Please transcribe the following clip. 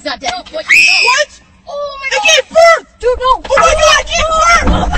not dead. What? Oh my god! I gave birth! Dude, no! Oh my god, I gave birth!